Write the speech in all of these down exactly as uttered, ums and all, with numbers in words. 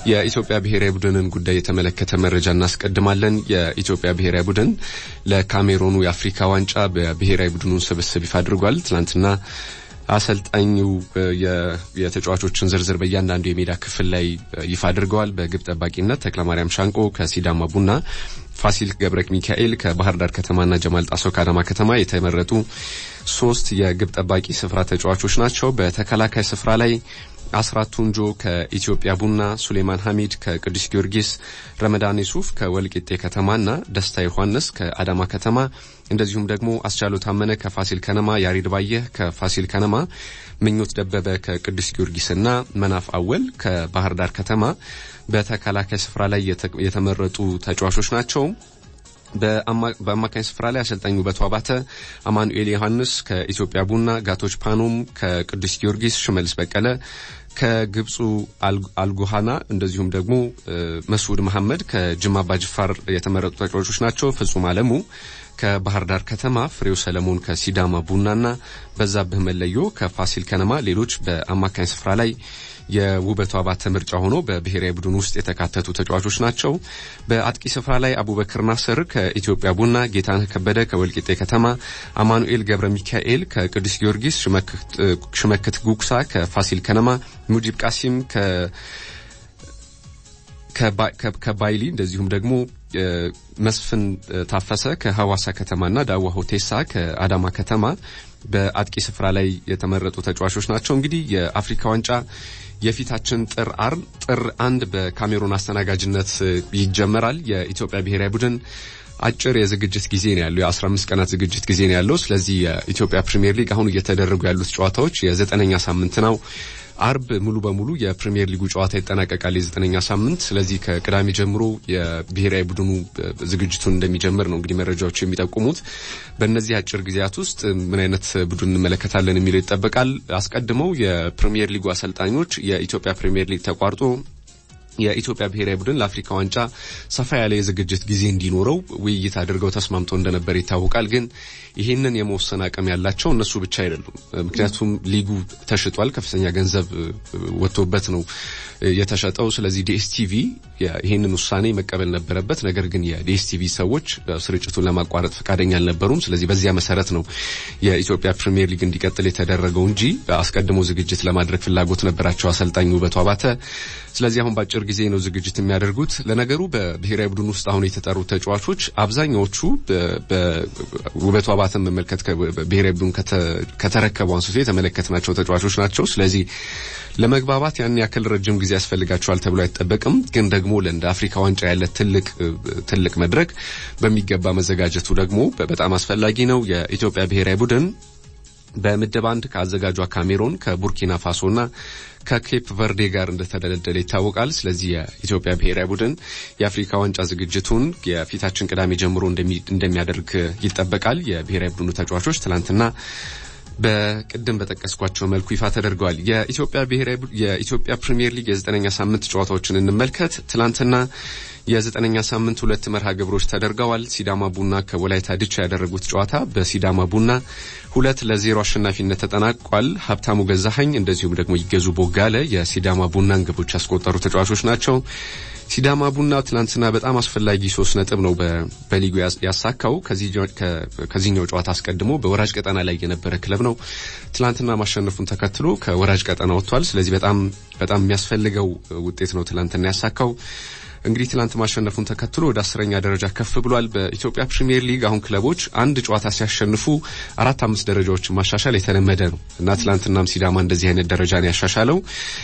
የኢትዮጵያ ብሔራዊ ቡድንን ጉዳይ የተመለከተ መረጃ እናስቀድማለን። የኢትዮጵያ ብሔራዊ ቡድን ለካሜሩኑ የአፍሪካ ዋንጫ በብሔራዊ ቡድኑን ስብስብ ይፋ አድርጓል። ትናንትና አሰልጣኙ የተጫዋቾችን ዝርዝር በእያንዳንዱ የሜዳ ክፍል ላይ ይፋ አድርገዋል። በግብ ጠባቂነት ተክለማርያም ሻንቆ ከሲዳማ ቡና፣ ፋሲል ገብረ ሚካኤል ከባህር ዳር ከተማና ጀማል ጣሶ ከአዳማ ከተማ የተመረጡ ሶስት የግብ ጠባቂ ስፍራ ተጫዋቾች ናቸው። በተከላካይ ስፍራ ላይ አስራት ቱንጆ ከኢትዮጵያ ቡና፣ ሱሌማን ሐሚድ ከቅዱስ ጊዮርጊስ፣ ረመዳን ዩሱፍ ከወልቂጤ ከተማና ደስታ ዮሐንስ ከአዳማ ከተማ እንደዚሁም ደግሞ አስቻሎ ታመነ ከፋሲል ከነማ፣ ያሬድ ባየህ ከፋሲል ከነማ፣ ምኞት ደበበ ከቅዱስ ጊዮርጊስና መናፍ አወል ከባህር ዳር ከተማ በተከላካይ ስፍራ ላይ የተመረጡ ተጫዋቾች ናቸው። በአማካኝ ስፍራ ላይ አሰልጣኙ በተዋባተ፣ አማኑኤል ዮሐንስ ከኢትዮጵያ ቡና፣ ጋቶች ፓኖም ከቅዱስ ጊዮርጊስ፣ ሽመልስ በቀለ ከግብጹ አልጉሃና እንደዚሁም ደግሞ መስዑድ መሐመድ ከጅማ አባጅፋር የተመረጡ ተጫዋቾች ናቸው። ፍጹም አለሙ ከባህር ዳር ከተማ፣ ፍሬው ሰለሞን ከሲዳማ ቡናና በዛብህ መለዮ ከፋሲል ከነማ ሌሎች በአማካኝ ስፍራ ላይ የውበቱ አባተ ምርጫ ሆኖ በብሔራዊ ቡድን ውስጥ የተካተቱ ተጫዋቾች ናቸው። በአጥቂ ስፍራ ላይ አቡበክር ናስር ከኢትዮጵያ ቡና፣ ጌታነህ ከበደ ከወልቂጤ ከተማ፣ አማኑኤል ገብረ ሚካኤል ከቅዱስ ጊዮርጊስ፣ ሽመክት ጉክሳ ከፋሲል ከነማ፣ ሙጂብ ቃሲም ከ ከባይሊ እንደዚሁም ደግሞ መስፍን ታፈሰ ከሐዋሳ ከተማና ዳዋ ሆቴሳ ከአዳማ ከተማ በአጥቂ ስፍራ ላይ የተመረጡ ተጫዋቾች ናቸው። እንግዲህ የአፍሪካ ዋንጫ የፊታችን ጥር አር ጥር አንድ በካሜሩን አስተናጋጅነት ይጀመራል። የኢትዮጵያ ብሔራዊ ቡድን አጭር የዝግጅት ጊዜ ነው ያለው፣ የአስራ አምስት ቀናት ዝግጅት ጊዜ ነው ያለው። ስለዚህ የኢትዮጵያ ፕሪሚየር ሊግ አሁን እየተደረጉ ያሉት ጨዋታዎች የዘጠነኛ ሳምንት ነው። አርብ ሙሉ በሙሉ የፕሪሚየር ሊጉ ጨዋታ ይጠናቀቃል፣ የዘጠነኛ ሳምንት። ስለዚህ ከቅዳሜ ጀምሮ የብሔራዊ ቡድኑ ዝግጅቱን እንደሚጀምር ነው እንግዲህ መረጃዎች የሚጠቁሙት። በእነዚህ አጭር ጊዜያት ውስጥ ምን አይነት ቡድን እንመለከታለን የሚለው ይጠበቃል። አስቀድመው የፕሪሚየር ሊጉ አሰልጣኞች የኢትዮጵያ ፕሪሚየር ሊግ ተቋርጦ የኢትዮጵያ ብሔራዊ ቡድን ለአፍሪካ ዋንጫ ሰፋ ያለ የዝግጅት ጊዜ እንዲኖረው ውይይት አድርገው ተስማምቶ እንደነበር ይታወቃል። ግን ይሄንን የመወሰን አቅም ያላቸው እነሱ ብቻ አይደሉም። ምክንያቱም ሊጉ ተሽጧል፣ ከፍተኛ ገንዘብ ወጥቶበት ነው የተሸጠው። ስለዚህ ዲኤስቲቪ ይሄንን ውሳኔ መቀበል ነበረበት። ነገር ግን የዲኤስቲቪ ሰዎች ስርጭቱን ለማቋረጥ ፈቃደኛ አልነበሩም። ስለዚህ በዚያ መሰረት ነው የኢትዮጵያ ፕሪሚየር ሊግ እንዲቀጥል የተደረገው እንጂ አስቀድሞ ዝግጅት ለማድረግ ፍላጎት ነበራቸው አሰልጣኙ ውበቱ አባተ። ስለዚህ አሁን ባጭር ጊዜ ነው ዝግጅት የሚያደርጉት። ለነገሩ በብሔራዊ ቡድን ውስጥ አሁን የተጠሩት ተጫዋቾች አብዛኛዎቹ በውበቱ አባተን መመልከት ብሔራዊ ቡድን ከተረከቡ አንስቶ የተመለከትናቸው ተጫዋቾች ናቸው። ስለዚህ ለመግባባት ያን ያክል ረጅም ጊዜ ያስፈልጋቸዋል ተብሎ አይጠበቅም። ግን ደግሞ ለእንደ አፍሪካ ዋንጫ ያለ ትልቅ ትልቅ መድረክ በሚገባ መዘጋጀቱ ደግሞ በጣም አስፈላጊ ነው። የኢትዮጵያ ብሔራዊ ቡድን በምድብ አንድ ከአዘጋጇ ካሜሩን ከቡርኪና ፋሶና ከኬፕ ቨርዴ ጋር እንደተደለደለ ይታወቃል። ስለዚህ የኢትዮጵያ ብሔራዊ ቡድን የአፍሪካ ዋንጫ ዝግጅቱን የፊታችን ቅዳሜ ጀምሮ እንደሚያደርግ ይጠበቃል። የብሔራዊ ቡድኑ ተጫዋቾች ትላንትና በቅድም በተጠቀስኳቸው መልኩ ይፋ ተደርገዋል። የኢትዮጵያ ብሔራዊ የኢትዮጵያ ፕሪሚየር ሊግ የዘጠነኛ ሳምንት ጨዋታዎችን እንመልከት። ትላንትና የዘጠነኛ ሳምንት ሁለት መርሃ ግብሮች ተደርገዋል። ሲዳማ ቡና ከወላይታ ዲቻ ያደረጉት ጨዋታ በሲዳማ ቡና ሁለት ለዜሮ አሸናፊነት ተጠናቋል። ሀብታሙ ገዛኸኝ እንደዚሁም ደግሞ ይገዙ ቦጋለ የሲዳማ ቡናን ግቦች ያስቆጠሩ ተጫዋቾች ናቸው። ሲዳማ ቡና ትላንትና በጣም አስፈላጊ ሶስት ነጥብ ነው በሊጉ ያሳካው። ከዚህኛው ጨዋታ አስቀድሞ በወራጅ ቀጠና ላይ የነበረ ክለብ ነው። ትላንትና ማሸነፉን ተከትሎ ከወራጅ ቀጠና ወጥቷል። ስለዚህ በጣም በጣም የሚያስፈልገው ውጤት ነው ትላንትና ያሳካው። እንግዲህ ትላንት ማሸነፉን ተከትሎ ወደ አስረኛ ደረጃ ከፍ ብሏል። በኢትዮጵያ ፕሪሚየር ሊግ አሁን ክለቦች አንድ ጨዋታ ሲያሸንፉ አራት አምስት ደረጃዎችን ማሻሻል የተለመደ ነው እና ትላንትናም ሲዳማ እንደዚህ አይነት ደረጃ ነው ያሻሻለው።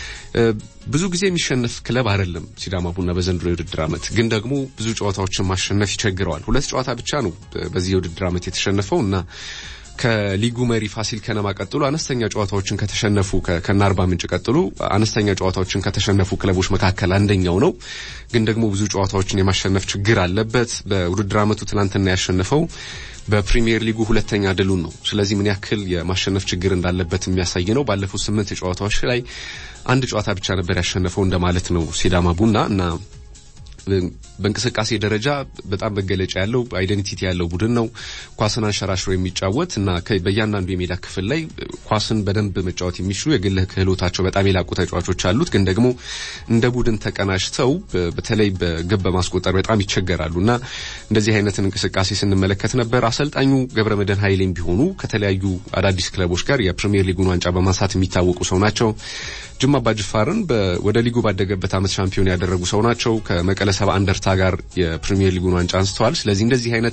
ብዙ ጊዜ የሚሸነፍ ክለብ አይደለም ሲዳማ ቡና በዘንድሮ የውድድር ዓመት። ግን ደግሞ ብዙ ጨዋታዎችን ማሸነፍ ይቸግረዋል። ሁለት ጨዋታ ብቻ ነው በዚህ የውድድር ዓመት የተሸነፈው እና ከሊጉ መሪ ፋሲል ከነማ ቀጥሎ አነስተኛ ጨዋታዎችን ከተሸነፉ ከናርባ ምንጭ ቀጥሎ አነስተኛ ጨዋታዎችን ከተሸነፉ ክለቦች መካከል አንደኛው ነው። ግን ደግሞ ብዙ ጨዋታዎችን የማሸነፍ ችግር አለበት። በውድድር ዓመቱ ትናንትና ያሸነፈው በፕሪሚየር ሊጉ ሁለተኛ ድሉን ነው። ስለዚህ ምን ያክል የማሸነፍ ችግር እንዳለበት የሚያሳይ ነው። ባለፉት ስምንት ጨዋታዎች ላይ አንድ ጨዋታ ብቻ ነበር ያሸነፈው እንደማለት ነው ሲዳማ ቡና እና በእንቅስቃሴ ደረጃ በጣም መገለጫ ያለው አይደንቲቲ ያለው ቡድን ነው። ኳስን አንሸራሽሮ የሚጫወት እና በእያንዳንዱ የሜዳ ክፍል ላይ ኳስን በደንብ መጫወት የሚችሉ የግል ክህሎታቸው በጣም የላቁ ተጫዋቾች አሉት። ግን ደግሞ እንደ ቡድን ተቀናጅተው በተለይ በግብ በማስቆጠር በጣም ይቸገራሉና እንደዚህ አይነትን እንቅስቃሴ ስንመለከት ነበር። አሰልጣኙ ገብረመድህን ኃይሌም ቢሆኑ ከተለያዩ አዳዲስ ክለቦች ጋር የፕሪሚየር ሊጉን ዋንጫ በማንሳት የሚታወቁ ሰው ናቸው። ጅማ አባጅፋርን ወደ ሊጉ ባደገበት ዓመት ሻምፒዮን ያደረጉ ሰው ናቸው። ከመቀለ ሰባ እንደርታ ጋር የፕሪሚየር ሊጉን ዋንጫ አንስተዋል። ስለዚህ እንደዚህ አይነት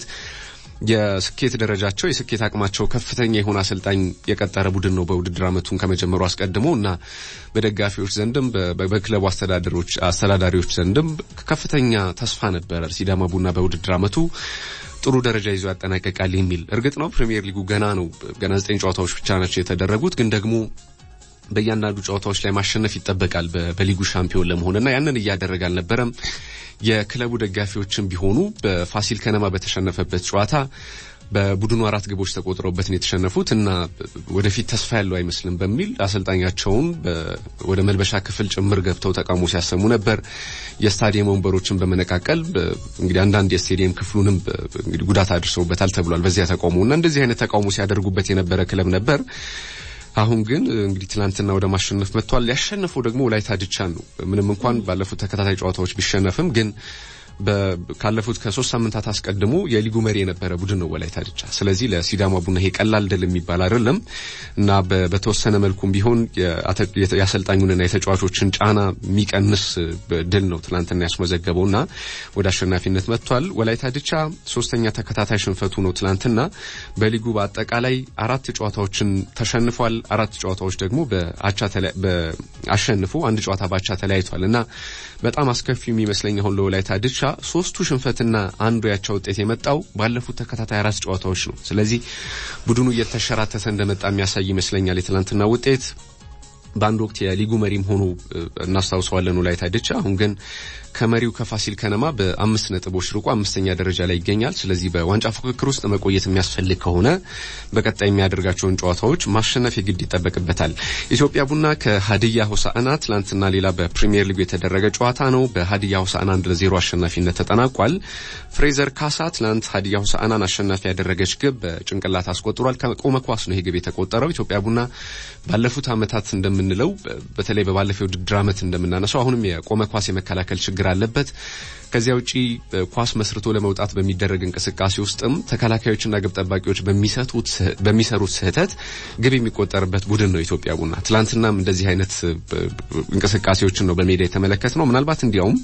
የስኬት ደረጃቸው የስኬት አቅማቸው ከፍተኛ የሆነ አሰልጣኝ የቀጠረ ቡድን ነው በውድድር ዓመቱን ከመጀመሩ አስቀድሞና በደጋፊዎች ዘንድም በክለቡ አስተዳዳሪዎች አስተዳዳሪዎች ዘንድም ከፍተኛ ተስፋ ነበር ሲዳማ ቡና በውድድር ዓመቱ ጥሩ ደረጃ ይዞ ያጠናቀቃል የሚል። እርግጥ ነው ፕሪሚየር ሊጉ ገና ነው፣ ገና ዘጠኝ ጨዋታዎች ብቻ ናቸው የተደረጉት። ግን ደግሞ በእያንዳንዱ ጨዋታዎች ላይ ማሸነፍ ይጠበቃል በሊጉ ሻምፒዮን ለመሆንና ያንን እያደረገ አልነበረም። የክለቡ ደጋፊዎችም ቢሆኑ በፋሲል ከነማ በተሸነፈበት ጨዋታ በቡድኑ አራት ግቦች ተቆጥረውበት ነው የተሸነፉት እና ወደፊት ተስፋ ያለው አይመስልም በሚል አሰልጣኛቸውን ወደ መልበሻ ክፍል ጭምር ገብተው ተቃውሞ ሲያሰሙ ነበር። የስታዲየም ወንበሮችን በመነቃቀል እንግዲህ አንዳንድ የስታዲየም ክፍሉንም እንግዲህ ጉዳት አድርሰውበታል ተብሏል በዚያ ተቃውሞና እንደዚህ አይነት ተቃውሞ ሲያደርጉበት የነበረ ክለብ ነበር። አሁን ግን እንግዲህ ትላንትና ወደ ማሸነፍ መጥቷል። ያሸነፈው ደግሞ ወላይታ ድቻን ነው። ምንም እንኳን ባለፉት ተከታታይ ጨዋታዎች ቢሸነፍም ግን በካለፉት ከሶስት ሳምንታት አስቀድሞ የሊጉ መሪ የነበረ ቡድን ነው ወላይታ ድቻ። ስለዚህ ለሲዳማ ቡና ይሄ ቀላል ድል የሚባል አይደለም እና በተወሰነ መልኩም ቢሆን የአሰልጣኙንና የተጫዋቾችን ጫና የሚቀንስ ድል ነው ትላንትና ያስመዘገበውና ወደ አሸናፊነት መጥቷል። ወላይታ ድቻ ሶስተኛ ተከታታይ ሽንፈቱ ነው ትላንትና። በሊጉ በአጠቃላይ አራት ጨዋታዎችን ተሸንፏል። አራት ጨዋታዎች ደግሞ በአቻ በአሸንፎ አንድ ጨዋታ ባቻ ተለያይቷልና በጣም አስከፊ የሚመስለኝ አሁን ለወላይታ ድቻ ሶስቱ ሽንፈትና አንዱ ያቻ ውጤት የመጣው ባለፉት ተከታታይ አራት ጨዋታዎች ነው። ስለዚህ ቡድኑ እየተሸራተተ እንደመጣ የሚያሳይ ይመስለኛል የትላንትና ውጤት። በአንድ ወቅት የሊጉ መሪም ሆኖ እናስታውሰዋለን ወላይታ ድቻ። አሁን ግን ከመሪው ከፋሲል ከነማ በአምስት ነጥቦች ርቆ አምስተኛ ደረጃ ላይ ይገኛል። ስለዚህ በዋንጫ ፉክክር ውስጥ መቆየት የሚያስፈልግ ከሆነ በቀጣይ የሚያደርጋቸውን ጨዋታዎች ማሸነፍ የግድ ይጠበቅበታል። ኢትዮጵያ ቡና ከሀዲያ ሆሳዕና ትላንትና ሌላ በፕሪሚየር ሊግ የተደረገ ጨዋታ ነው። በሀዲያ ሆሳዕና አንድ ለዜሮ አሸናፊነት ተጠናቋል። ፍሬዘር ካሳ ትላንት ሀዲያ ሆሳዕናን አሸናፊ ያደረገች ግብ በጭንቅላት አስቆጥሯል። ከቆመ ኳስ ነው ይሄ ግብ የተቆጠረው። ኢትዮጵያ ቡና ባለፉት ዓመታት እንደምንለው በተለይ በባለፈው ውድድር ዓመት እንደምናነሳው አሁንም የቆመ ኳስ የመከላከል ችግር አለበት። ከዚያ ውጪ ኳስ መስርቶ ለመውጣት በሚደረግ እንቅስቃሴ ውስጥም ተከላካዮችና ግብ ጠባቂዎች በሚሰጡት በሚሰሩት ስህተት ግብ የሚቆጠርበት ቡድን ነው ኢትዮጵያ ቡና። ትላንትናም እንደዚህ አይነት እንቅስቃሴዎችን ነው በሜዳ የተመለከትነው። ምናልባት እንዲያውም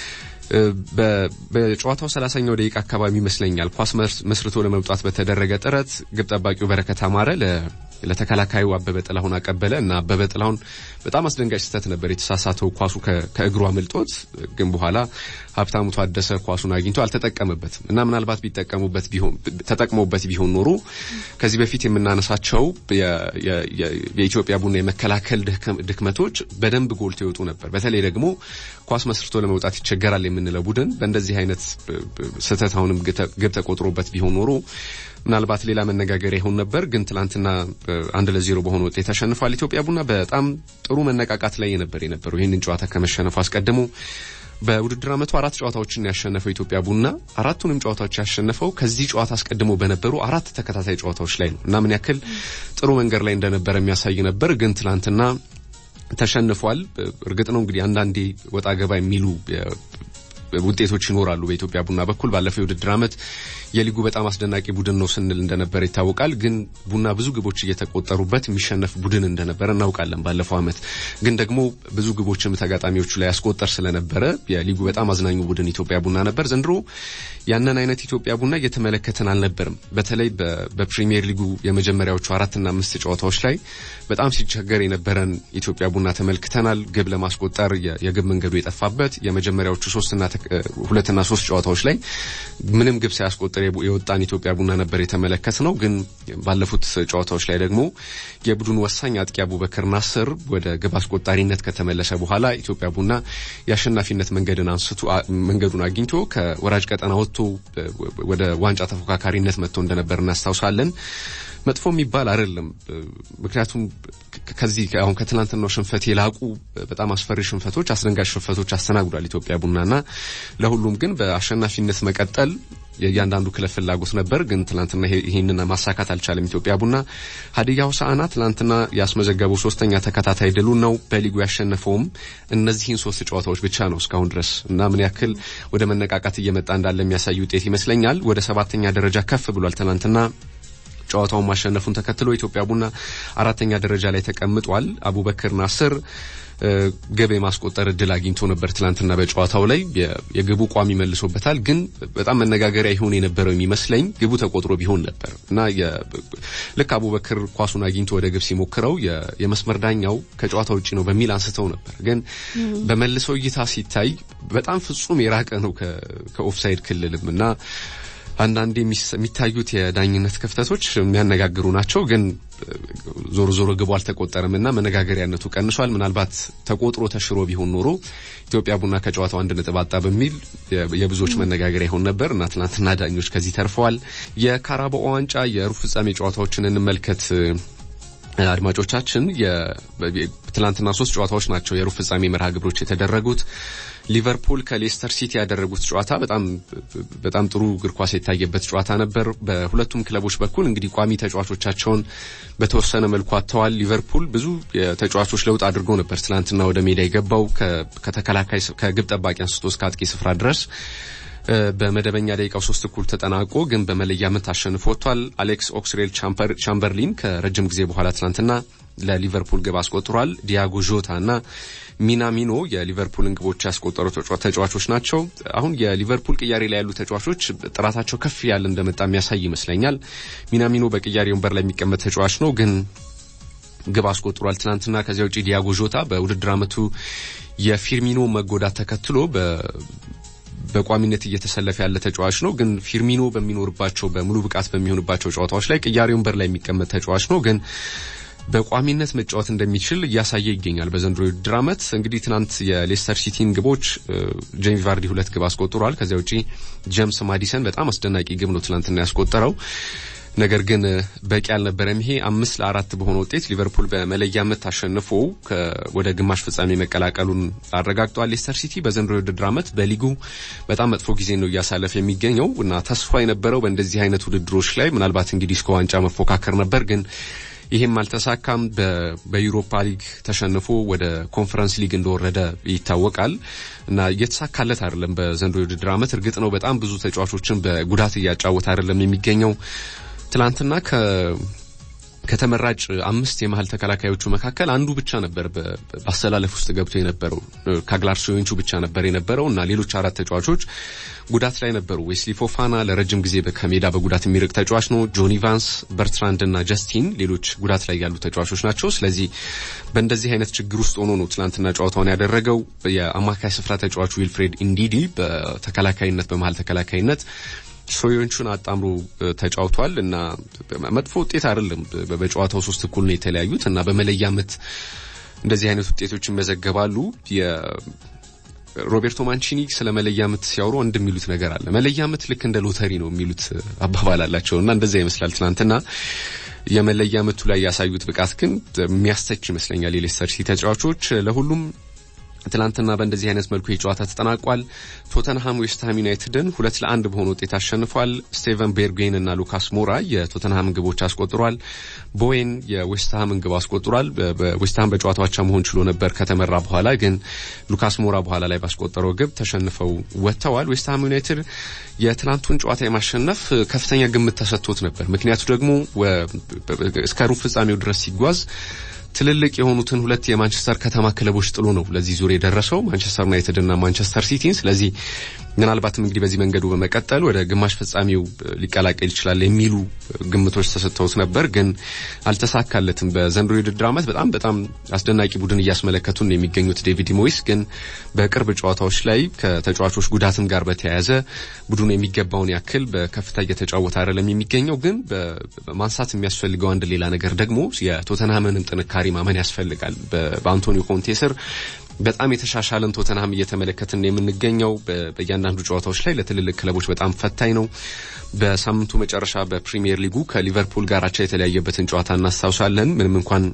በጨዋታው ሰላሳኛው ደቂቃ አካባቢ ይመስለኛል ኳስ መስርቶ ለመውጣት በተደረገ ጥረት ግብ ጠባቂው በረከት አማረ ለተከላካዩ አበበ ጥላሁን አቀበለ እና አበበ ጥላሁን በጣም አስደንጋጭ ስህተት ነበር የተሳሳተው። ኳሱ ከእግሩ አመልጦት ግን በኋላ ሀብታሙ ታደሰ ኳሱን አግኝቶ አልተጠቀመበትም እና ምናልባት ቢጠቀሙበት ቢሆን ተጠቅመውበት ቢሆን ኖሮ ከዚህ በፊት የምናነሳቸው የኢትዮጵያ ቡና የመከላከል ድክመቶች በደንብ ጎልቶ ይወጡ ነበር። በተለይ ደግሞ ኳስ መስርቶ ለመውጣት ይቸገራል የምንለው ቡድን በእንደዚህ አይነት ስህተት አሁንም ግብ ተቆጥሮበት ቢሆን ኖሮ ምናልባት ሌላ መነጋገሪያ ይሆን ነበር። ግን ትላንትና አንድ ለዜሮ በሆነ ውጤት ተሸንፏል። ኢትዮጵያ ቡና በጣም ጥሩ መነቃቃት ላይ ነበር የነበረው ይሄንን ጨዋታ ከመሸነፉ አስቀድሞ። በውድድር ዓመቱ አራት ጨዋታዎችን ያሸነፈው ኢትዮጵያ ቡና አራቱንም ጨዋታዎች ያሸነፈው ከዚህ ጨዋታ አስቀድሞ በነበሩ አራት ተከታታይ ጨዋታዎች ላይ ነው እና ምን ያክል ጥሩ መንገድ ላይ እንደነበረ የሚያሳይ ነበር። ግን ትላንትና ተሸንፏል። እርግጥ ነው እንግዲህ አንዳንዴ ወጣ ገባ የሚሉ ውጤቶች ይኖራሉ በኢትዮጵያ ቡና በኩል። ባለፈው የውድድር ዓመት የሊጉ በጣም አስደናቂ ቡድን ነው ስንል እንደነበር ይታወቃል። ግን ቡና ብዙ ግቦች እየተቆጠሩበት የሚሸነፍ ቡድን እንደነበር እናውቃለን ባለፈው ዓመት። ግን ደግሞ ብዙ ግቦችም ተጋጣሚዎቹ ላይ ያስቆጠር ስለነበረ የሊጉ በጣም አዝናኙ ቡድን ኢትዮጵያ ቡና ነበር። ዘንድሮ ያንን አይነት ኢትዮጵያ ቡና እየተመለከተን አልነበርም። በተለይ በፕሪሚየር ሊጉ የመጀመሪያዎቹ አራትና አምስት ጨዋታዎች ላይ በጣም ሲቸገር የነበረን ኢትዮጵያ ቡና ተመልክተናል። ግብ ለማስቆጠር የግብ መንገዱ የጠፋበት የመጀመሪያዎቹ ሶስትና ሁለትና ሶስት ጨዋታዎች ላይ ምንም ግብ ሳያስቆጥር የወጣን ኢትዮጵያ ቡና ነበር የተመለከትነው። ግን ባለፉት ጨዋታዎች ላይ ደግሞ የቡድኑ ወሳኝ አጥቂ አቡበከር ናስር ወደ ግብ አስቆጣሪነት ከተመለሰ በኋላ ኢትዮጵያ ቡና የአሸናፊነት መንገድን አንስቶ መንገዱን አግኝቶ ከወራጅ ቀጠና ወጥቶ ወደ ዋንጫ ተፎካካሪነት መጥቶ እንደነበር እናስታውሳለን። መጥፎ የሚባል አይደለም ምክንያቱም ከዚህ አሁን ከትላንትናው ሽንፈት የላቁ በጣም አስፈሪ ሽንፈቶች አስደንጋጭ ሽንፈቶች አስተናግዷል ኢትዮጵያ ቡናና ለሁሉም ግን በአሸናፊነት መቀጠል የያንዳንዱ ክለብ ፍላጎት ነበር ግን ትላንትና ይሄንን ማሳካት አልቻለም ኢትዮጵያ ቡና ሀዲያ ሆሳዕና ትላንትና ያስመዘገበው ሶስተኛ ተከታታይ ድሉ ነው በሊጉ ያሸነፈውም እነዚህን ሶስት ጨዋታዎች ብቻ ነው እስካሁን ድረስ እና ምን ያክል ወደ መነቃቃት እየመጣ እንዳለ የሚያሳይ ውጤት ይመስለኛል ወደ ሰባተኛ ደረጃ ከፍ ብሏል ትላንትና ጨዋታውን ማሸነፉን ተከትሎ ኢትዮጵያ ቡና አራተኛ ደረጃ ላይ ተቀምጧል አቡበክር ናስር ግብ የማስቆጠር እድል አግኝቶ ነበር ትላንትና በጨዋታው ላይ የግቡ ቋሚ መልሶበታል ግን በጣም መነጋገሪያ ይሆን የነበረው የሚመስለኝ ግቡ ተቆጥሮ ቢሆን ነበር እና ለካ አቡበክር ኳሱን አግኝቶ ወደ ግብ ሲሞክረው የመስመር ዳኛው ከጨዋታው ውጪ ነው በሚል አንስተው ነበር ግን በመልሶ እይታ ሲታይ በጣም ፍጹም የራቀ ነው ከኦፍሳይድ ክልልም እና አንዳንዴ የሚታዩት የዳኝነት ክፍተቶች የሚያነጋግሩ ናቸው ግን ዞሮ ዞሮ ግቡ አልተቆጠረምና መነጋገሪያነቱ ቀንሷል ምናልባት ተቆጥሮ ተሽሮ ቢሆን ኖሮ ኢትዮጵያ ቡና ከጨዋታው አንድ ነጥብ አጣ በሚል የብዙዎች መነጋገሪያ ይሆን ነበር እና ትናንትና ዳኞች ከዚህ ተርፈዋል የካራባኦ ዋንጫ የሩብ ፍጻሜ ጨዋታዎችን እንመልከት አድማጮቻችን የትላንትና ሶስት ጨዋታዎች ናቸው የሩብ ፍጻሜ መርሃ ግብሮች የተደረጉት ሊቨርፑል ከሌስተር ሲቲ ያደረጉት ጨዋታ በጣም በጣም ጥሩ እግር ኳስ የታየበት ጨዋታ ነበር በሁለቱም ክለቦች በኩል እንግዲህ ቋሚ ተጫዋቾቻቸውን በተወሰነ መልኩ አጥተዋል ሊቨርፑል ብዙ የተጫዋቾች ለውጥ አድርጎ ነበር ትላንትና ወደ ሜዳ የገባው ከተከላካይ ከግብ ጠባቂ አንስቶ እስከ አጥቂ ስፍራ ድረስ በመደበኛ ደቂቃው ሶስት እኩል ተጠናቆ ግን በመለያ ምት አሸንፎ ወጥቷል አሌክስ ኦክስሬል ቻምበርሊን ከረጅም ጊዜ በኋላ ትላንትና ለሊቨርፑል ግብ አስቆጥሯል ዲያጎ ጆታና ሚናሚኖ የሊቨርፑልን ግቦች ያስቆጠሩ ተጫዋቾች ናቸው አሁን የሊቨርፑል ቅያሬ ላይ ያሉ ተጫዋቾች ጥራታቸው ከፍ ያለ እንደመጣ የሚያሳይ ይመስለኛል ሚናሚኖ በቅያሬ ወንበር ላይ የሚቀመጥ ተጫዋች ነው ግን ግብ አስቆጥሯል ትላንትና ከዚያው ጪ ዲያጎ ጆታ በውድድር አመቱ የፊርሚኖ መጎዳት ተከትሎ በ በቋሚነት እየተሰለፈ ያለ ተጫዋች ነው ግን ፊርሚኖ በሚኖርባቸው በሙሉ ብቃት በሚሆንባቸው ጨዋታዎች ላይ ቅያሬ ወንበር ላይ የሚቀመጥ ተጫዋች ነው ግን በቋሚነት መጫወት እንደሚችል ያሳየ ይገኛል በዘንድሮ ውድድር አመት እንግዲህ ትናንት የሌስተር ሲቲን ግቦች ጄሚ ቫርዲ ሁለት ግብ አስቆጥሯል ከዚያው ጪ ጄምስ ማዲሰን በጣም አስደናቂ ግብ ነው ትናንትና ያስቆጠረው ነገር ግን በቂ አልነበረም ይሄ አምስት ለአራት በሆነ ውጤት ሊቨርፑል በመለያ ምት አሸንፎ ወደ ግማሽ ፍጻሜ መቀላቀሉን አረጋግጧል ሌስተር ሲቲ በዘንድሮ ውድድር አመት በሊጉ በጣም መጥፎ ጊዜ ነው ያሳለፈ የሚገኘው እና ተስፋ የነበረው በእንደዚህ አይነት ውድድሮች ላይ ምናልባት እንግዲህ እስከ ዋንጫ መፎካከር ነበር ግን ይሄም አልተሳካም በዩሮፓ ሊግ ተሸንፎ ወደ ኮንፈረንስ ሊግ እንደወረደ ይታወቃል እና የተሳካለት አይደለም በዘንድሮ ውድድር አመት እርግጥ ነው በጣም ብዙ ተጫዋቾችን በጉዳት እያጫወተ አይደለም የሚገኘው ትላንትና ከ ከተመራጭ አምስት የመሃል ተከላካዮቹ መካከል አንዱ ብቻ ነበር በአሰላለፍ ውስጥ ገብቶ የነበረው ካግላርሶንቹ ብቻ ነበር የነበረው እና ሌሎች አራት ተጫዋቾች ጉዳት ላይ ነበሩ ዌስሊ ፎፋና ለረጅም ጊዜ በከሜዳ በጉዳት የሚርቅ ተጫዋች ነው ጆኒ ቫንስ በርትራንድ እና ጀስቲን ሌሎች ጉዳት ላይ ያሉ ተጫዋቾች ናቸው ስለዚህ በእንደዚህ አይነት ችግር ውስጥ ሆኖ ነው ትላንትና ጨዋታውን ያደረገው የአማካይ ስፍራ ተጫዋቹ ዊልፍሬድ ኢንዲዲ በተከላካይነት በመሃል ተከላካይነት ሶዮንቹን አጣምሮ ተጫውቷል እና መጥፎ ውጤት አይደለም በጨዋታው ሶስት እኩል ነው የተለያዩት እና በመለያ ምት እንደዚህ አይነት ውጤቶች ይመዘገባሉ የሮቤርቶ ማንቺኒ ስለ መለያ ምት ሲያወሩ እንደሚሉት ነገር አለ መለያ ምት ልክ እንደ ሎተሪ ነው የሚሉት አባባል አላቸውና እንደዛ ይመስላል ትናንትና የመለያ ምቱ ላይ ያሳዩት ብቃት ግን የሚያስተች ይመስለኛል የሌስተር ሲቲ ተጫዋቾች ለሁሉም ትላንትና በእንደዚህ አይነት መልኩ የጨዋታ ተጠናቋል ቶተንሃም ዌስትሃም ዩናይትድን ሁለት ለአንድ በሆነ ውጤት አሸንፏል ስቴቨን ቤርግዌን እና ሉካስ ሞራ የቶተንሃም ግቦች አስቆጥሯል ቦዌን የዌስትሃም ግብ አስቆጥሯል በዌስትሃም በጨዋታዎች መሆን ችሎ ነበር ከተመራ በኋላ ግን ሉካስ ሞራ በኋላ ላይ ባስቆጠረው ግብ ተሸንፈው ወጥተዋል ዌስትሃም ዩናይትድ የትላንቱን ጨዋታ የማሸነፍ ከፍተኛ ግምት ተሰጥቶት ነበር ምክንያቱ ደግሞ እስከ ሩብ ፍጻሜው ድረስ ሲጓዝ ትልልቅ የሆኑትን ሁለት የማንቸስተር ከተማ ክለቦች ጥሎ ነው ለዚህ ዙር የደረሰው ማንቸስተር ዩናይትድ እና ማንቸስተር ሲቲን ስለዚህ ምናልባትም እንግዲህ በዚህ መንገዱ በመቀጠል ወደ ግማሽ ፍጻሜው ሊቀላቀል ይችላል የሚሉ ግምቶች ተሰጥተውት ነበር ግን አልተሳካለትም በዘንድሮ ውድድር አመት በጣም በጣም አስደናቂ ቡድን እያስመለከቱን የሚገኙት ዴቪድ ሞይስ ግን በቅርብ ጨዋታዎች ላይ ከተጫዋቾች ጉዳትም ጋር በተያያዘ ቡድኑ የሚገባውን ያክል በከፍታ እየተጫወተ አይደለም የሚገኘው ግን በማንሳት የሚያስፈልገው አንድ ሌላ ነገር ደግሞ የቶተንሃምን ጥንካሬ ማመን ያስፈልጋል በአንቶኒዮ ኮንቴ ስር በጣም የተሻሻለን ቶተንሃም እየተመለከትን የምንገኘው በእያንዳንዱ ጨዋታዎች ላይ ለትልልቅ ክለቦች በጣም ፈታኝ ነው። በሳምንቱ መጨረሻ በፕሪሚየር ሊጉ ከሊቨርፑል ጋር አቻ የተለያየበትን ጨዋታ እናስታውሳለን። ምንም እንኳን